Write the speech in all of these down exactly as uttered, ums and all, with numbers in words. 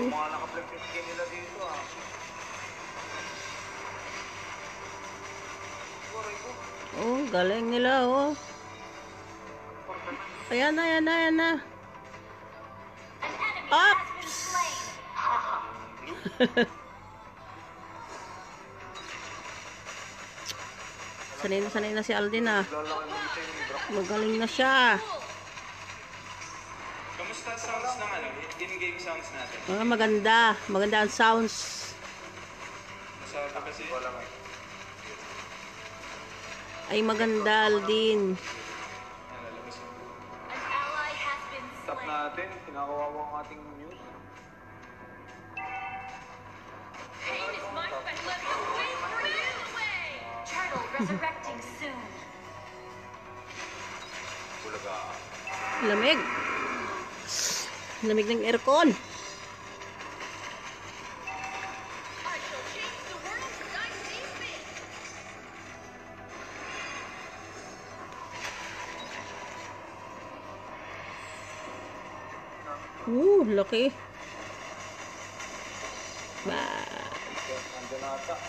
Yung mga naka-black skin nila dito ah. Oh, galing nila oh. Ayan na, ayan na, ayan na. Up! Sanay na sanay na si Alden ah. Magaling na siya. Kamusta sounds ng ano? In-game sounds natin? Ah, maganda. Maganda ang sounds. Masabi kasi. Ay maganda Alden. Stop natin. Kinakawawa ang ating news. Resurrecting soon. Bulaga. Lamig. Lamig ng aircon. Uh, laki. Ba. Nandiyan na ata.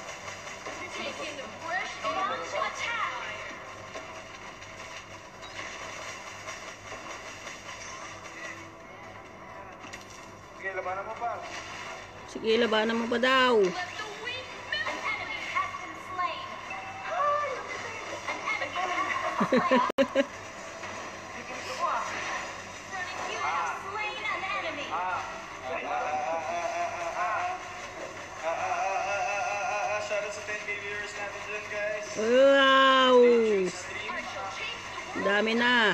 Sige, labanan mo pa. Sige, labanan mo pa daw. Shoutout sa ten K viewers natin dyan, guys. Wow! Dami na.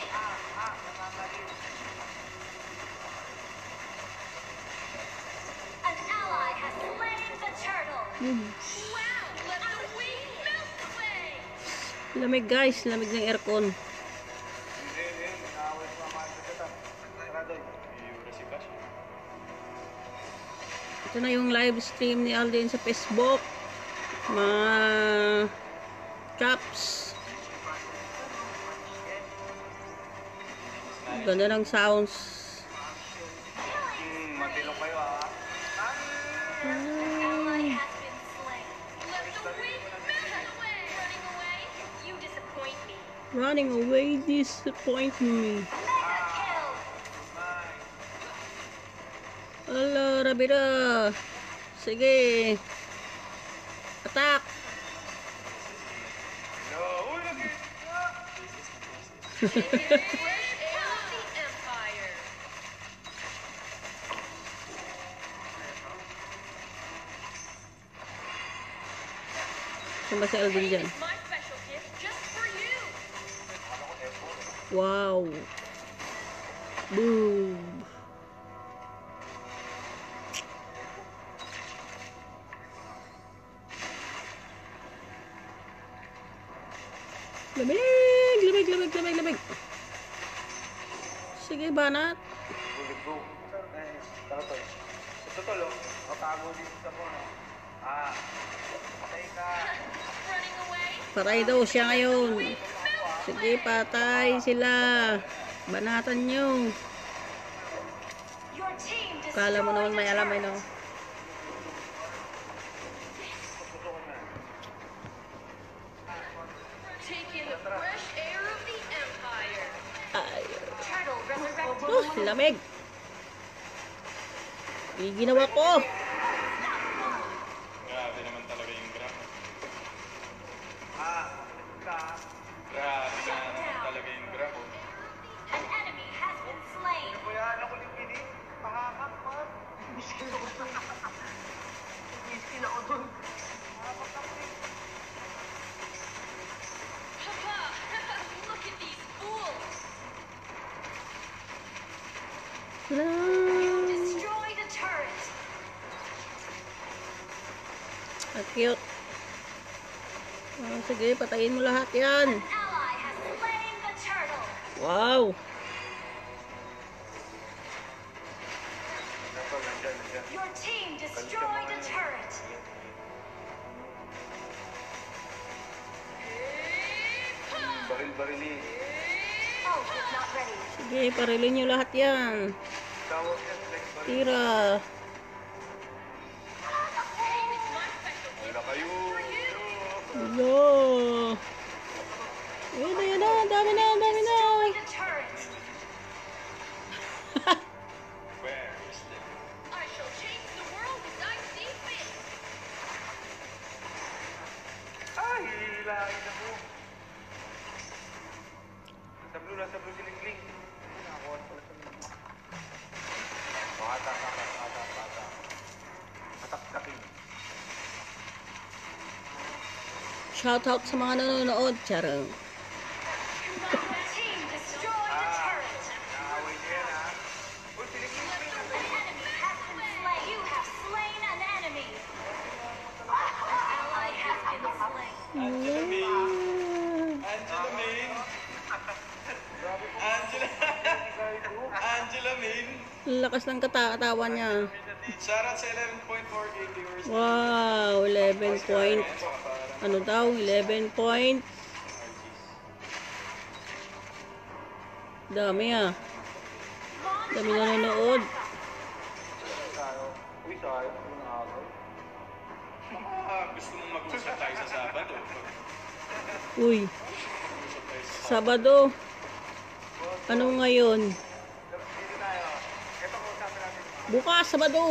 An ally has slain the turtle. Hmm. Wow, let the wing melt away. Lamig guys, lamig ng aircon. Hindi, hindi. Inaaway sa mga magkakita. Sarado. Yura si Bash. Ito na yung live stream ni Alden sa Facebook. Mga chaps. Ganda ng sounds. Hmm, matilong kayo ah. Ally has been slain. Let the wing melt away. Running away, you disappoint me. Running away disappoint me. Mega kill. Ala, rabida. Sige. Attack. No, uy, lagi. Saan ba si Alden dyan? Wow. Boom. Lamig! Lamig, lamig, lamig, lamig. Sige, banat. Gulit go. Eh, takot. Ito tolo. Matago dito sa mo. Ah. Patay ka. Patay daw siya ngayon. Sige, patay sila. Banatan nyo. Your team Kala mo naman may alam, no? Taking the fresh air of the Empire. Ay. Turtle resurrecting. Oh, lamig. Yung ginawa ko. Grabe naman talaga yung graph. Ah. Ka. Grabe naman talaga yung graph. An enemy has been slain. Kuya, ano ko yung pili? Mahakak pa. Miskin ako dun. Miskin ako dun. Mahakak ako eh. Look at these fools. Wala. Destroy the turret. Ang cute. Oh, sige, patayin mo lahat yan. An ally has slain the turtle. Wow. Nandyan, nandyan, nandyan. Your team destroyed the turret. Baril-barili. Oh, it's not ready. Sige, parilin nyo lahat yan. Tawag yan, like baril. Tira. No. Ayun na, yun na. Ang dami na, ang dami na. Destroy the turret. Where is the... I shall change the world as I see fit. Ay, hihilahin na mo. Nasa blue, nasa blue si Lingling. Nakakuha na pala sa blue. Bata, bata, bata, bata. Matak-takin. Shoutout sa mga nanonood. Charang. Team, destroy the turret. Nakaway niya yan, ha? Uy, si Lingling. An enemy has been slain. You have slain an enemy. An ally has been slain. Angela May! Angela May! Angela... Angela May! Ang lakas ng katawa niya. Shoutout sa eleven point four K viewers. Wow, eleven point. Ano daw? eleven point. Dami ah. Dami na nanonood. Uy, sayang. Ano na ako? Ah, gusto mong mag-usap tayo sa Sabado. Uy, Mag-usap tayo sa Sabado. Ano ngayon? Dito tayo. Ito kung sabi natin. Bukas, Sabado.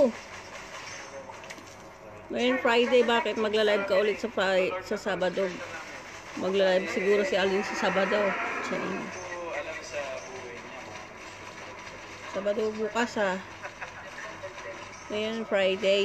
Ngayon Friday, bakit magla-live ka ulit sa Friday, sa Sabado? Magla-live siguro si Alin sa Sabado. Sa Ito alam sa buhay niya. Sabado bukas ah. Ngayon Friday.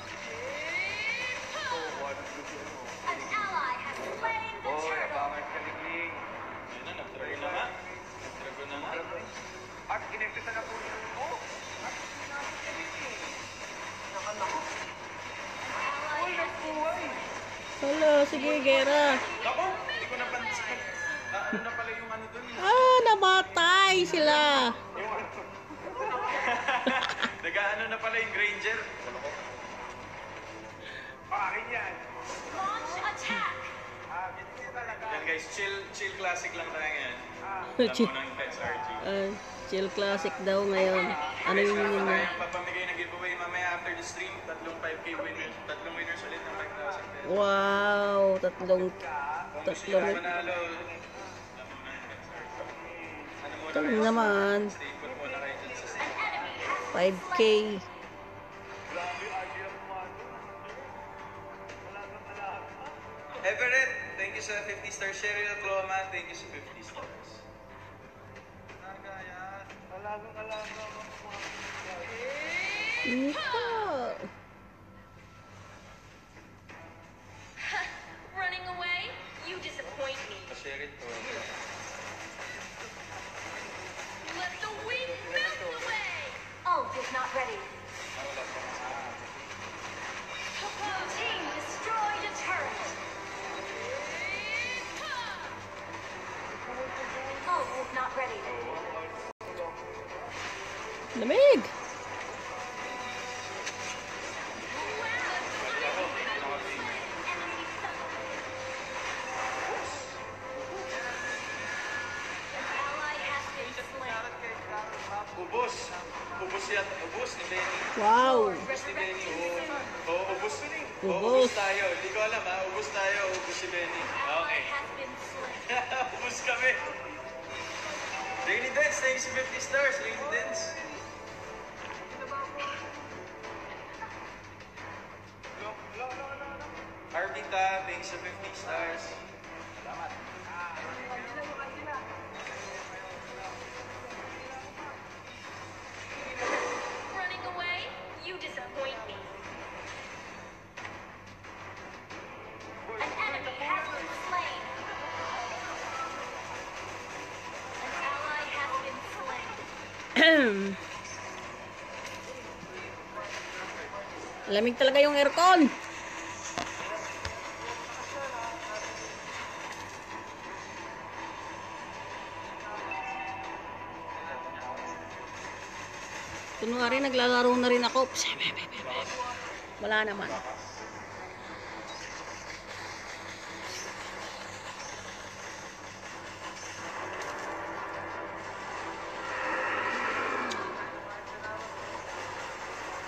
An ally has slain the Oh, turtle. bakit si Lingling? Ayun na, nag-drago na nga. Nag-drago na nga. At kinektisan na po niya. Oh, at sinabi si Lingling. Nakalako. Ally has been Hello, sige, Gera. Ako, hindi ko napansin. Ah, ano na pala yung ano dun? Ah, namatay sila. Nag-ano na pala yung Granger. Akin yan. launch attack. Ah, ganito talaga. Yan guys, chill chill classic lang tayo ngayon. Ah, Chill, Lamo ng Pets R G. ah, chill classic daw ngayon. Ano Guys, yung meron yun pa na? tayong papamigay na giveaway mamaya after the stream. Tatlong five K winners. Tatlong winners ulit ng five thousand pesos. Wow, tatlong, Kung gusto nyo tatlong, manalo, lamo ng Pets R G. Ano muna tatlong kayo? naman. Stay put muna kayo dyan sa stream. five K. grabe idea mo man. Wala kang alahan. Everett, thank you sa fifty stars. Cheryl Cloman, thank you sa fifty stars. Nagaya. Wala kang alahan. Ito. Running away? You disappoint me. Pa-share it to. Let the wind melt away. Ult is not ready. Ah, wala pa nga. Team, destroy the turret. Ult is not ready. Lamig. Ally has been slain. Ubus. Ubus yan. Ubus ni Benny. Wow. Ubus ni Benny. Oo, oh, ubus. Oh, Ubus. ubus tayo. Hindi ko alam ha. Ubus tayo. Ubus si Benny. Ally Okay. has been slain. ubus kami. Rainy Dance, thank you sa fifty stars. Rainy Dance. Arbita, thank you sa fifty stars. Salamat. Running away? You disappoint me. An enemy has been slain. An ally has been slain. Lamig talaga yung aircon. Kunwari, naglalaro na rin ako. Wala naman.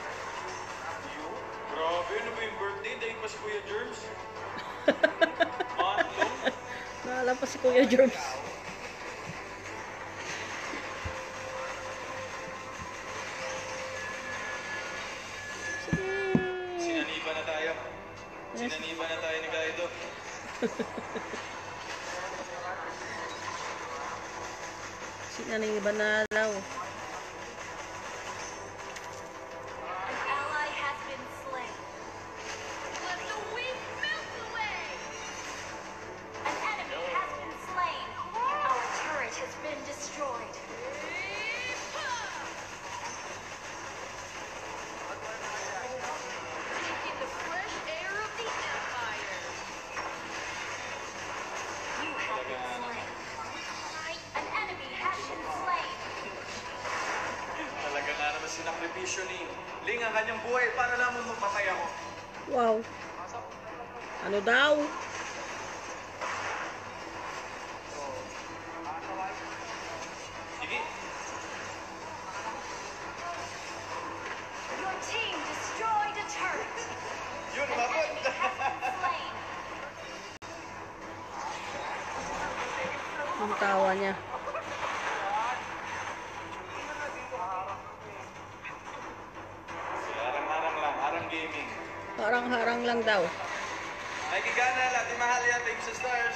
Grabe, ano ba yung birthday? Dahil pa si Kuya Germs? si Kuya George. Sige. Sinaniba na tayo. Sinaniba na tayo ni Kaido. Sinaniba na daw. An ally has been slain. Let the weak melt away. An enemy has been slain. Our turret has been destroyed. Taking the fresh air of the Empire. You have been slain. An enemy has been slain. Talaga nga naman sinakripisyo ni Ling ang kanyang buhay para lamang magpatay ako. Wow. Ano daw? Sige. Your team destroyed a turret. Yun, An mabot. enemy has been slain. Ang tawa niya. Harang-harang lang, harang gaming. Harang-harang lang daw. Ay, gigana, lati mahal yan, thanks sa stars.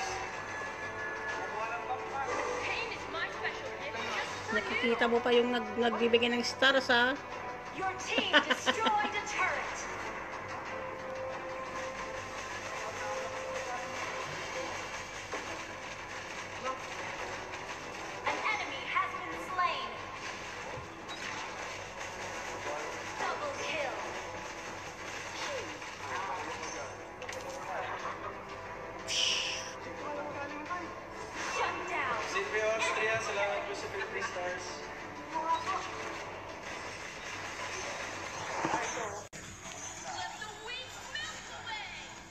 Pain is my special gift just for you. Nakikita mo pa yung nag nagbibigay ng stars, ha? Your team destroyed a turret. An enemy has been slain. Double kill. Shut down. Silvio Austria, salamat po sa fifty stars. Let the weak melt away.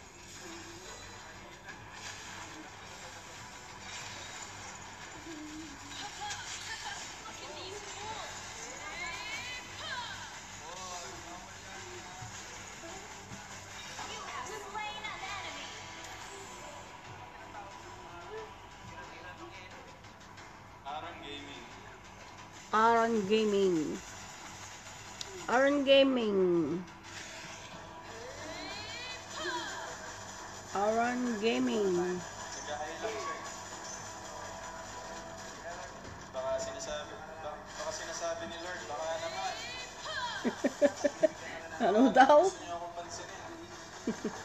Look at these fools. You have slain an enemy. Harang gaming. Aron Gaming. Aron Gaming. Aron Gaming. Nag-high lang siya. Baka sinasabi, baka, baka sinasabi ni Lord, baka naman. Ano daw? Gusto niyo akong pansinin.